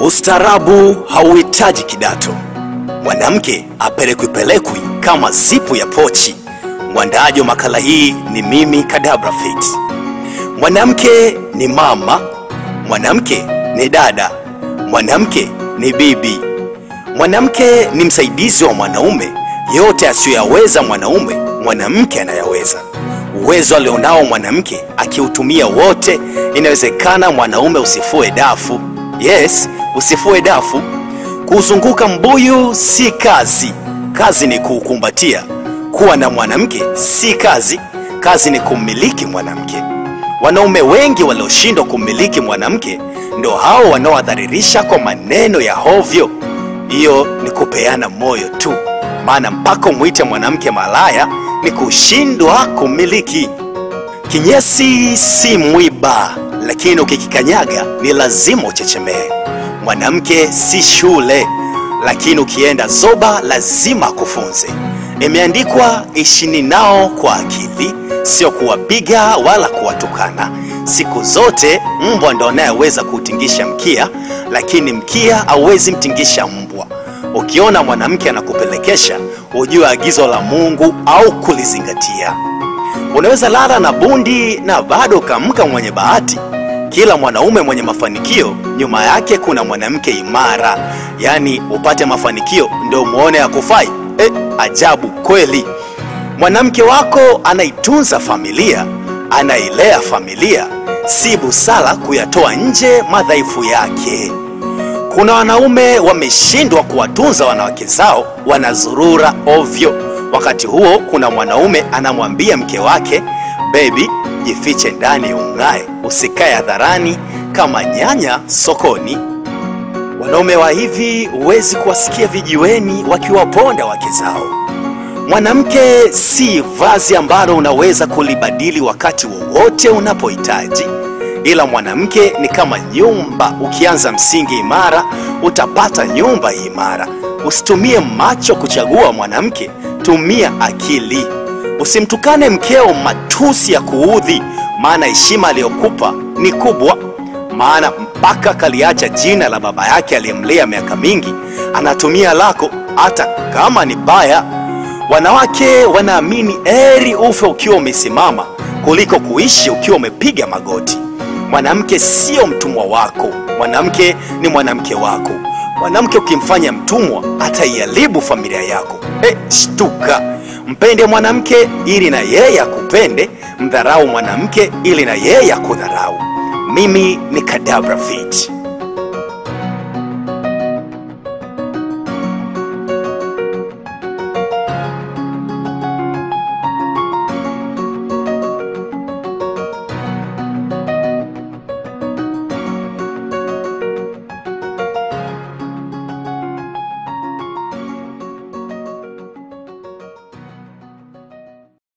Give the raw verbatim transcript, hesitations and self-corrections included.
Ustaarabu hauhitaji kidato. Mwanamke apelekwi pelekwi kama zipu ya pochi. Mwandaaji wa makala hii ni mimi Kadabra Fit. Mwanamke ni mama, mwanamke ni dada, mwanamke ni bibi. Mwanamke ni msaidizi wa mwanaume. Yote asiyoyaweza mwanaume, mwanamke anayaweza. Uwezo alionao mwanamke akiutumia wote, inawezekana mwanaume usifue dafu. Yes, usifue dafu. Kuzunguka mbuyu si kazi. Kazi ni kuukumbatia. Kuwa na mwanamke si kazi. Kazi ni kumiliki mwanamke. Wanaume wengi walioshindwa kumiliki mwanamke ndio hao wanaoadharirisha kwa maneno ya hovyo. Hiyo ni kupeana moyo tu. Maana mpaka muite mwanamke malaya ni kushindwa kumiliki. Kinyesi si mwiba, lakini ukikikanyaga ni lazima uchechemee. Mwanamke si shule, lakini ukienda zoba lazima kufunze. Imeandikwa, ishini nao kwa akili, sio kuwapiga wala kuwatukana. Siku zote mbwa ndo anayeweza kutingisha mkia, lakini mkia hauwezi mtingisha mbwa. Ukiona mwanamke anakupelekesha, ujue agizo la Mungu au kulizingatia. Unaweza lala na bundi na bado kamka mwenye bahati. Kila mwanaume mwenye mafanikio nyuma yake kuna mwanamke imara. Yani upate mafanikio ndio muone hakufai. Eh, ajabu kweli. Mwanamke wako anaitunza familia, anailea familia. Si busara kuyatoa nje madhaifu yake. Kuna wanaume wameshindwa kuwatunza wanawake zao, wanazurura ovyo. Wakati huo kuna mwanaume anamwambia mke wake, baby, jifiche ndani ungae, usikae hadharani kama nyanya sokoni. Wanaume wa hivi huwezi kuwasikia vijiweni wakiwaponda wake zao. Mwanamke si vazi ambalo unaweza kulibadili wakati wowote unapohitaji. Ila mwanamke ni kama nyumba, ukianza msingi imara, utapata nyumba imara. Usitumie macho kuchagua mwanamke, tumia akili. Usimtukane mkeo matusi ya kuudhi, maana heshima aliyokupa ni kubwa. Maana mpaka kaliacha jina la baba yake aliyemlea miaka mingi, anatumia lako hata kama ni baya. Wanawake wanaamini heri ufe ukiwa umesimama kuliko kuishi ukiwa umepiga magoti. Mwanamke sio mtumwa wako, mwanamke ni mwanamke wako. Mwanamke ukimfanya mtumwa ataiharibu familia yako. Eh, shtuka. Mpende mwanamke ili na yeye akupende, mdharau mwanamke ili na yeye akudharau. Mimi ni Kadabra Fit.